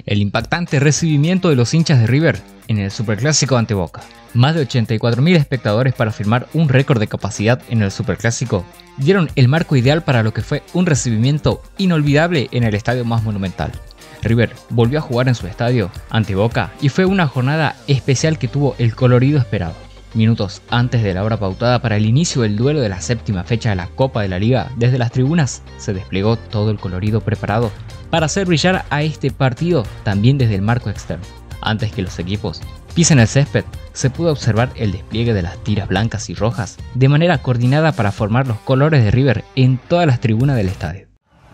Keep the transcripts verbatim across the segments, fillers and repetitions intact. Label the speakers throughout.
Speaker 1: el impactante recibimiento de los hinchas de River en el Superclásico ante Boca. Más de ochenta y cuatro mil espectadores para firmar un récord de capacidad en el Superclásico dieron el marco ideal para lo que fue un recibimiento inolvidable en el estadio más monumental. River volvió a jugar en su estadio ante Boca y fue una jornada especial que tuvo el colorido esperado. Minutos antes de la hora pautada para el inicio del duelo de la séptima fecha de la Copa de la Liga, desde las tribunas se desplegó todo el colorido preparado para hacer brillar a este partido también desde el marco externo. Antes que los equipos pisen el césped, se pudo observar el despliegue de las tiras blancas y rojas de manera coordinada para formar los colores de River en todas las tribunas del estadio.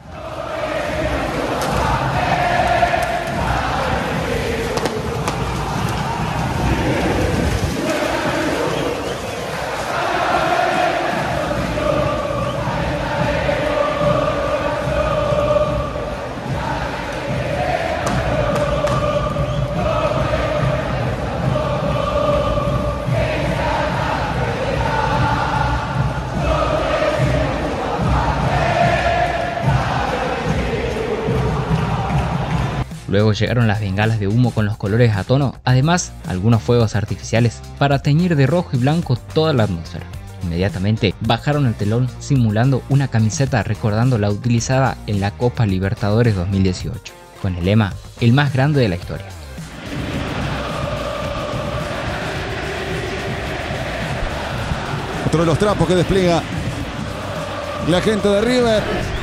Speaker 1: Luego llegaron las bengalas de humo con los colores a tono, además algunos fuegos artificiales para teñir de rojo y blanco toda la atmósfera. Inmediatamente bajaron el telón simulando una camiseta recordando la utilizada en la Copa Libertadores dos mil dieciocho, con el lema "el más grande de la historia".
Speaker 2: Otro de los trapos que despliega la gente de River.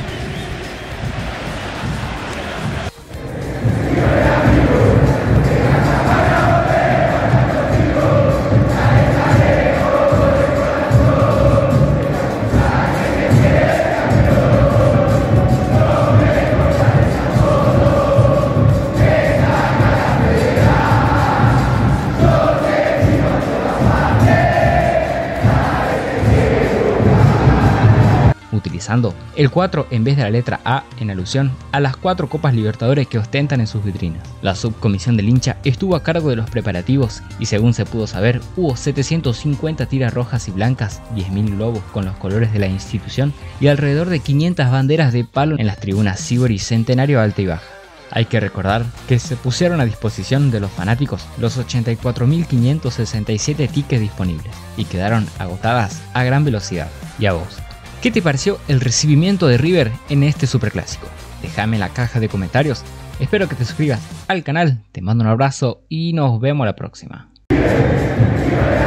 Speaker 1: Utilizando el cuatro en vez de la letra A en alusión a las cuatro Copas Libertadores que ostentan en sus vitrinas. La subcomisión del hincha estuvo a cargo de los preparativos y, según se pudo saber, hubo setecientas cincuenta tiras rojas y blancas, diez mil globos con los colores de la institución y alrededor de quinientas banderas de palo en las tribunas Sibori, Centenario, Alta y Baja. Hay que recordar que se pusieron a disposición de los fanáticos los ochenta y cuatro mil quinientos sesenta y siete tickets disponibles y quedaron agotadas a gran velocidad. ¿Y a vos? ¿Qué te pareció el recibimiento de River en este Superclásico? Déjame en la caja de comentarios. Espero que te suscribas al canal, te mando un abrazo y nos vemos la próxima.